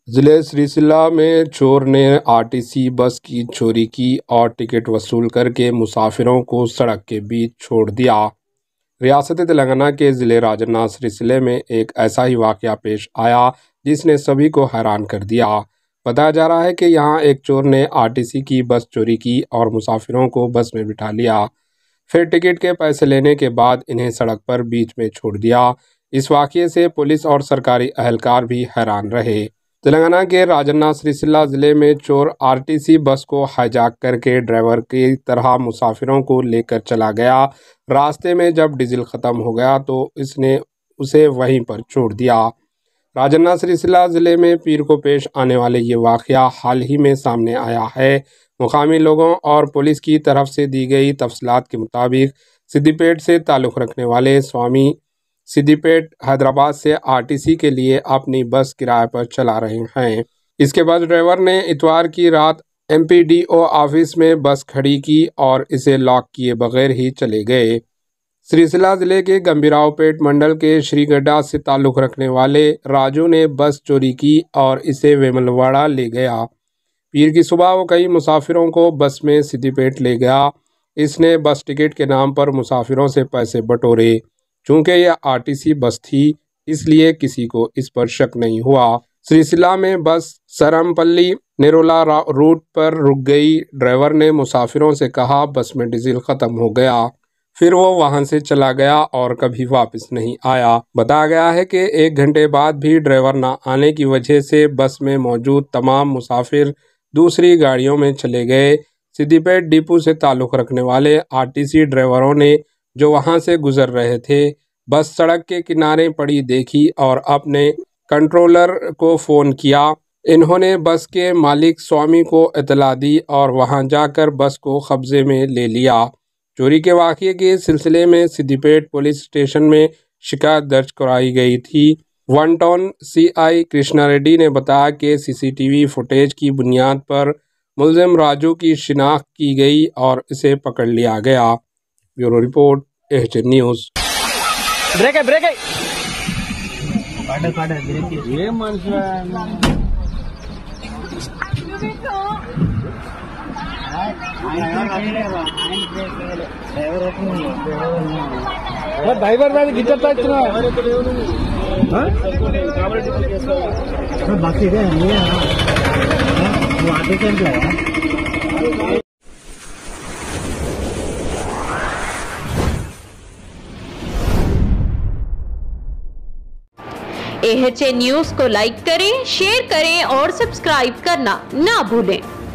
जिले सिरसिल्ला में चोर ने आरटीसी बस की चोरी की और टिकट वसूल करके मुसाफिरों को सड़क के बीच छोड़ दिया। रियासत तेलंगाना के ज़िले राजन्ना सिरसिल्ले में एक ऐसा ही वाकया पेश आया जिसने सभी को हैरान कर दिया। बताया जा रहा है कि यहाँ एक चोर ने आरटीसी की बस चोरी की और मुसाफिरों को बस में बिठा लिया। फिर टिकट के पैसे लेने के बाद इन्हें सड़क पर बीच में छोड़ दिया। इस वाकये से पुलिस और सरकारी अहलकार भी हैरान रहे। तेलंगाना के राजन्ना सिरसिल्ला जिले में चोर आरटीसी बस को हाईजैक करके ड्राइवर की तरह मुसाफिरों को लेकर चला गया। रास्ते में जब डीजल ख़त्म हो गया तो इसने उसे वहीं पर छोड़ दिया। राजन्ना सिरसिल्ला जिले में पीर को पेश आने वाले ये वाकया हाल ही में सामने आया है। मुकामी लोगों और पुलिस की तरफ से दी गई तफसीलात के मुताबिक सिद्दीपेट से ताल्लुक़ रखने वाले स्वामी सिद्दीपेट हैदराबाद से आरटीसी के लिए अपनी बस किराए पर चला रहे हैं। इसके बाद ड्राइवर ने इतवार की रात एमपीडीओ ऑफिस में बस खड़ी की और इसे लॉक किए बगैर ही चले गए। सिरसिल्ला जिले के गंभीरावपेट मंडल के श्रीगड्ढा से ताल्लुक़ रखने वाले राजू ने बस चोरी की और इसे वेमुलवाड़ा ले गया। पीर की सुबह वो कई मुसाफिरों को बस में सिद्दीपेट ले गया। इसने बस टिकट के नाम पर मुसाफिरों से पैसे बटोरे। चूँकि यह आरटीसी बस थी इसलिए किसी को इस पर शक नहीं हुआ। सिरसिल्ला में बस सरमपल्ली नेरोला रूट पर रुक गई। ड्राइवर ने मुसाफिरों से कहा बस में डीजल ख़त्म हो गया। फिर वो वहां से चला गया और कभी वापस नहीं आया। बताया गया है कि 1 घंटे बाद भी ड्राइवर न आने की वजह से बस में मौजूद तमाम मुसाफिर दूसरी गाड़ियों में चले गए। सिद्दीपेट डिपो से ताल्लुक़ रखने वाले आरटीसी ड्राइवरों ने जो वहां से गुजर रहे थे बस सड़क के किनारे पड़ी देखी और अपने कंट्रोलर को फ़ोन किया। इन्होंने बस के मालिक स्वामी को इतला दी और वहां जाकर बस को कब्जे में ले लिया। चोरी के वाक़ये के सिलसिले में सिद्दीपेट पुलिस स्टेशन में शिकायत दर्ज कराई गई थी। One town CI Krishna Reddy ने बताया कि सीसीटीवी फुटेज की बुनियाद पर मुलजिम राजू की शिनाख्त की गई और इसे पकड़ लिया गया। Bureau report HN news. ब्रेक ड्राइवर गिट्टा बाकी एचएन न्यूज़ को लाइक करें, शेयर करें और सब्सक्राइब करना ना भूलें।